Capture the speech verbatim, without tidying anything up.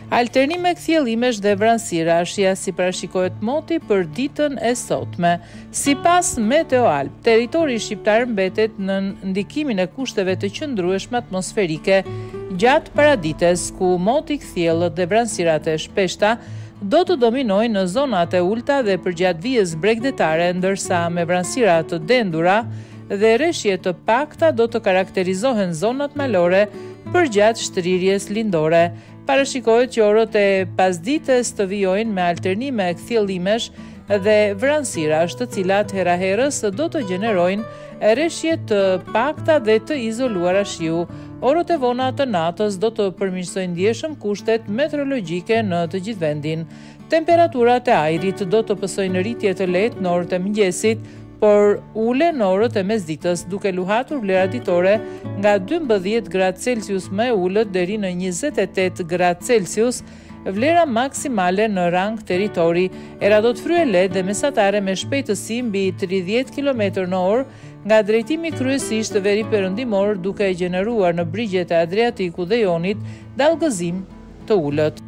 Alternime kthjellimesh dhe vranësira, shija si parashikohet moti për ditën e sotme. Sipas Meteoalp, territori shqiptar mbetet në ndikimin e kushteve të qëndrueshme atmosferike gjatë paradites, ku moti, kthjellët dhe vranësirat e shpeshta do të dominojnë në zonat e ulta dhe përgjatë vijës bregdetare, ndërsa me vranësira të dendura dhe rreshje të pakta do të karakterizohen zonat malore përgjatë shtrirjes lindore. Parashikohet që orët e pasdites të vijojnë me alternime kthjellimesh dhe vranësirash, të cilat hera herës do të gjenerojnë rreshje të pakta dhe të izoluara shiu. Orët e vona të natës do të përmirësojnë ndjeshëm kushtet meteorologjike në të gjithë vendin. Temperaturat e ajrit do të pësojnë rritje të lehtë në orët e mëngjesit, por ule në orët e mesditës, duke luhatur vlera ditore nga dymbëdhjetë gradë Celsius më e ulët deri në njëzet e tetë gradë Celsius, vlera maksimale në rang territori. Era do të fryejë lehtë dhe mesatare me shpejtësi mbi tridhjetë kilometra në orë nga drejtimi kryesisht veri perëndimor, duke e gjeneruar në brigjet e Adriatikut dhe Jonit dallgëzim të ulët.